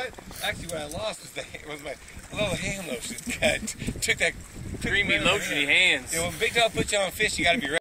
Actually, what I lost was my little hand lotion. Took that creamy, lotiony hands. Yeah, when Big Dog puts you on fish, you got to be ready.